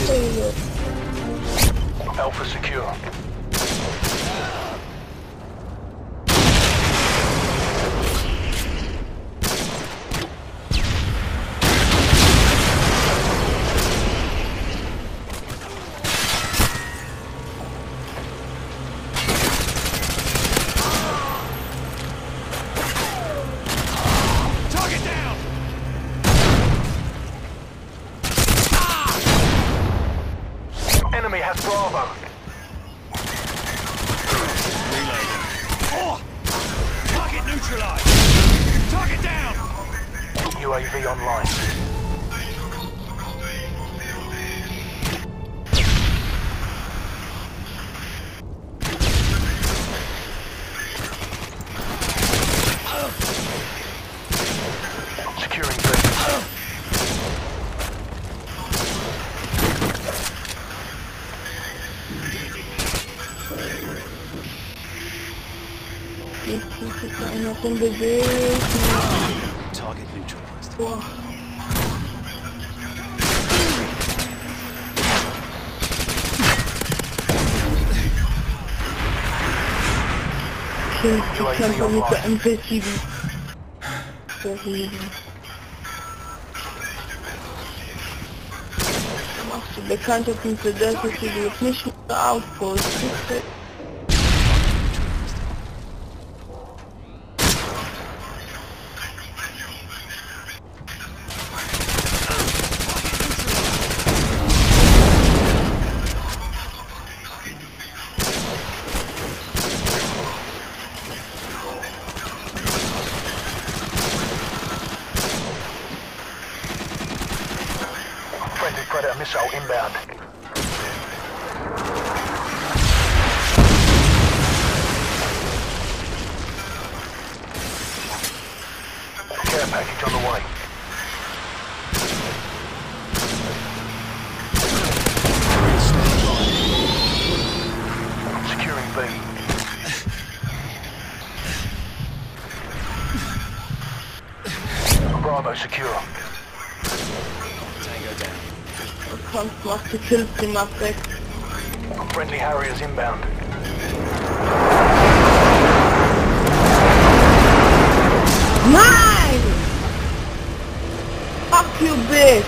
Alpha secure. Enemy has Bravo. Reloading. Oh! Target neutralized. Target down. UAV online. Securing B. Nothing to do. Target neutralized. Wow. UAV online. Bekannte Punkte, das ist jetzt nicht mehr Outpost. Friendly Predator missile inbound. Care package on the way. Securing B. Bravo secure. Tango down. Sonst macht die Kills die Map weg. Friendly Harriers inbound. Nein! Fuck you, bitch!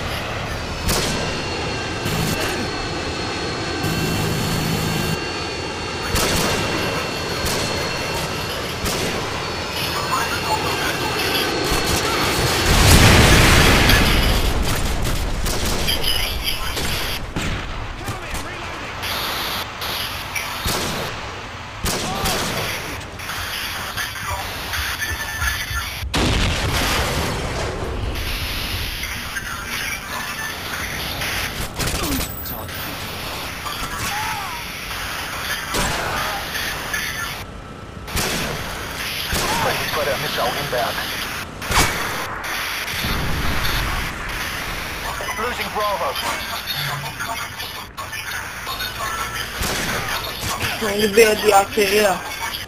Friendly Predator missile inbound. Losing Bravo. Ich will die ACR.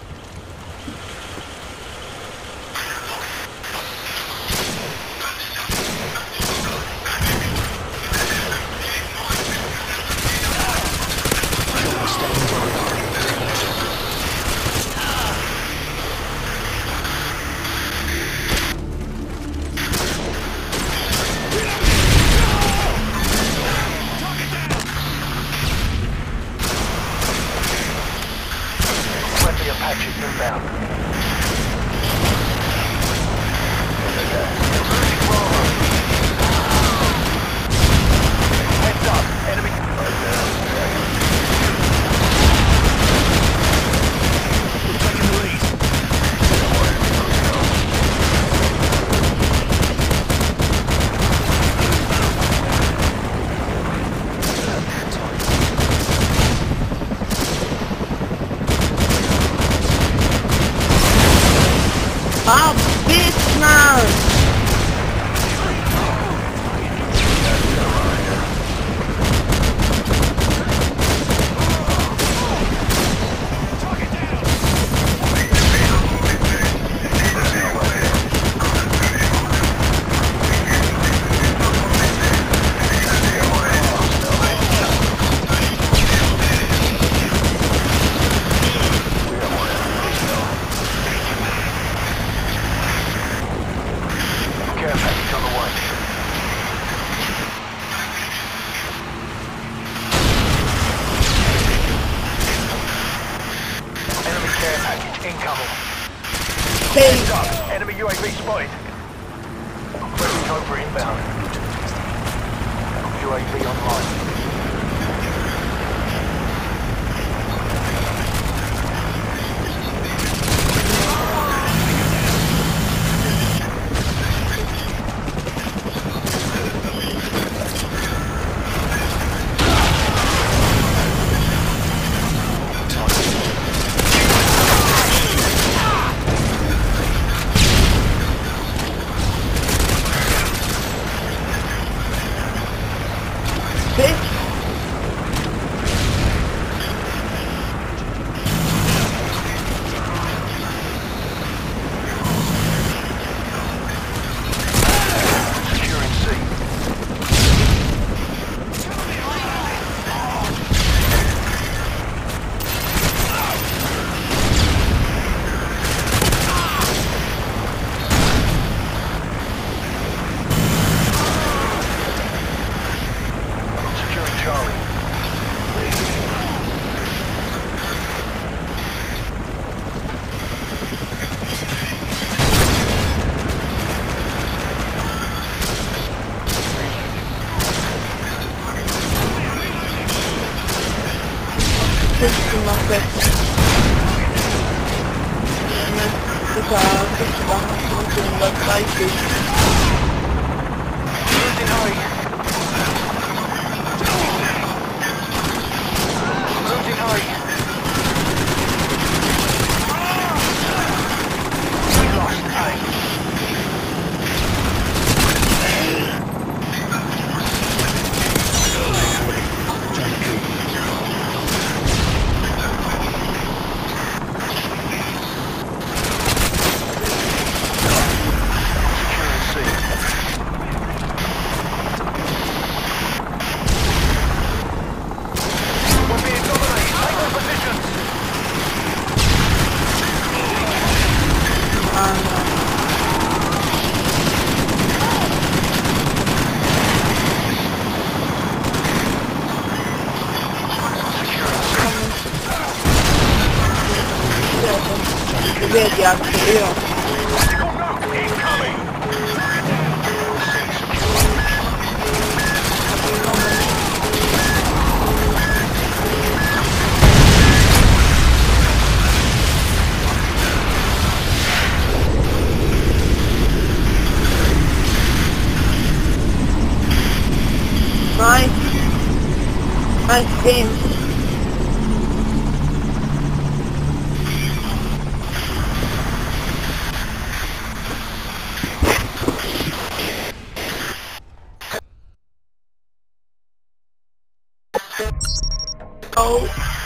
Friendly Apache inbound. Losing Bravo. Heads up, enemy. Taking the lead. spotted. Friendly Cobra inbound. UAV online. Bitch. Securing C. Securing Charlie. Wszystkim na kwestię. Tylko chyba na tym website. Losing high. Losing high. We lost A. Vedi anche io. Tactical nuke incoming! Nice. Nice game. Oh.